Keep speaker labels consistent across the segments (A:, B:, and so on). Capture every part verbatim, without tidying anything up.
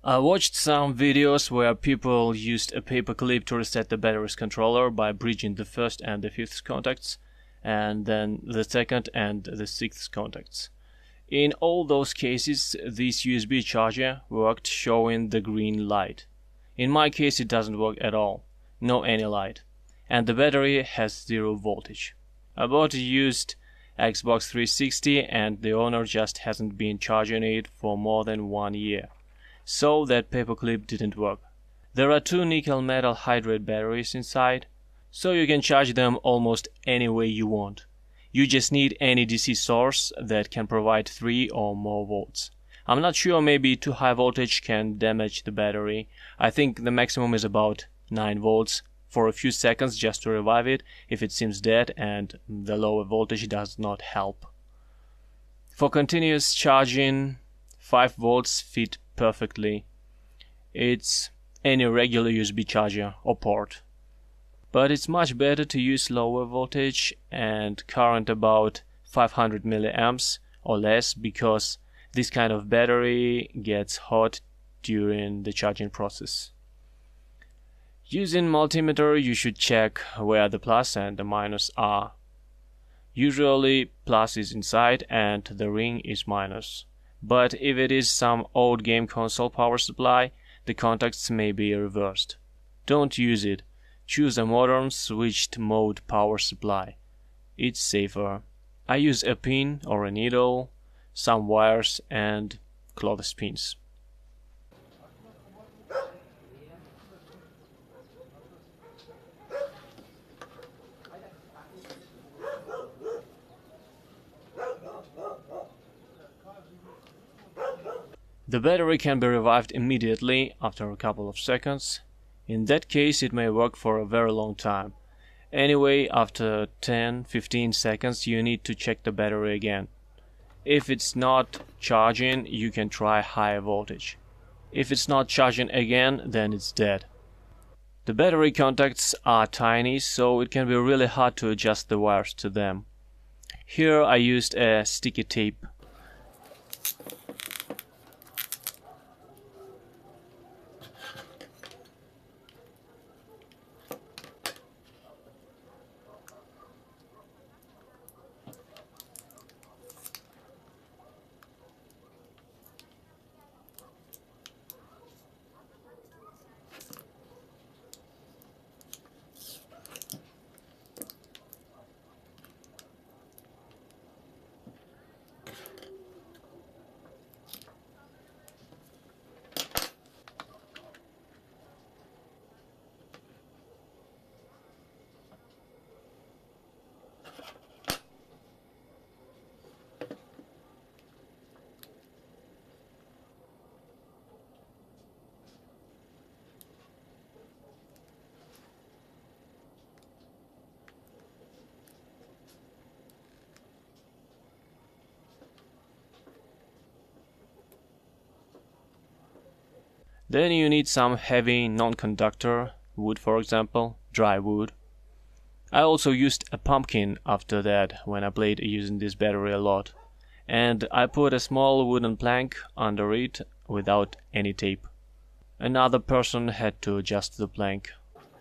A: I watched some videos where people used a paper clip to reset the battery's controller by bridging the first and the fifth contacts, and then the second and the sixth contacts. In all those cases, this U S B charger worked, showing the green light. In my case, it doesn't work at all, no any light, and the battery has zero voltage. I bought a used Xbox three sixty and the owner just hasn't been charging it for more than one year. So that paperclip didn't work. There are two nickel metal hydride batteries inside, so you can charge them almost any way you want. You just need any D C source that can provide three or more volts. I'm not sure, maybe too high voltage can damage the battery. I think the maximum is about nine volts for a few seconds just to revive it if it seems dead, and the lower voltage does not help. For continuous charging, five volts fit perfectly. It's any regular U S B charger or port. But it's much better to use lower voltage and current about five hundred milliamps or less, because this kind of battery gets hot during the charging process. Using multimeter, you should check where the plus and the minus are. Usually plus is inside and the ring is minus. But if it is some old game console power supply, the contacts may be reversed. Don't use it. Choose a modern switched mode power supply. It's safer. I use a pin or a needle, some wires and clothespins. The battery can be revived immediately after a couple of seconds. In that case, it may work for a very long time. Anyway, after ten to fifteen seconds you need to check the battery again. If it's not charging, you can try higher voltage. If it's not charging again, then it's dead. The battery contacts are tiny, so it can be really hard to adjust the wires to them. Here I used a sticky tape. Then you need some heavy non-conductor, wood for example, dry wood. I also used a pumpkin after that when I played using this battery a lot. And I put a small wooden plank under it without any tape. Another person had to adjust the plank.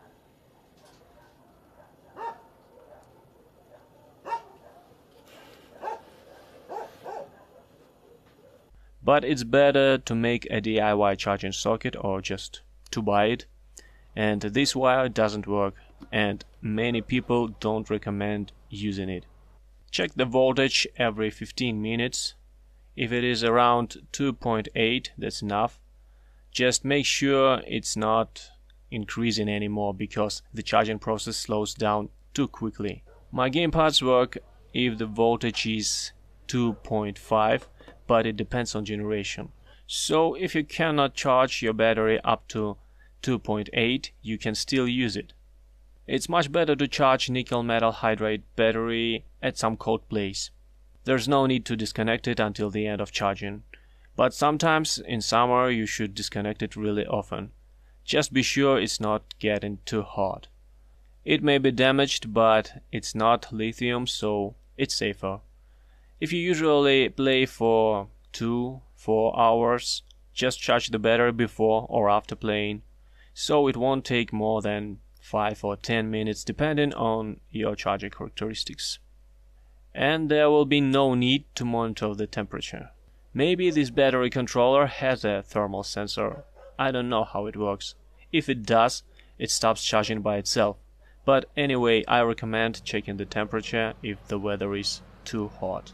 A: But it's better to make a D I Y charging socket or just to buy it. And this wire doesn't work, and many people don't recommend using it. Check the voltage every fifteen minutes. If it is around two point eight, that's enough. Just make sure it's not increasing anymore, because the charging process slows down too quickly. My gamepads work if the voltage is two point five, but it depends on generation. So if you cannot charge your battery up to two point eight, you can still use it. It's much better to charge nickel metal hydride battery at some cold place. There's no need to disconnect it until the end of charging. But sometimes in summer you should disconnect it really often. Just be sure it's not getting too hot. It may be damaged, but it's not lithium, so it's safer. If you usually play for two, four hours, just charge the battery before or after playing, so it won't take more than five or ten minutes depending on your charging characteristics. And there will be no need to monitor the temperature. Maybe this battery controller has a thermal sensor. I don't know how it works. If it does, it stops charging by itself. But anyway, I recommend checking the temperature if the weather is too hot.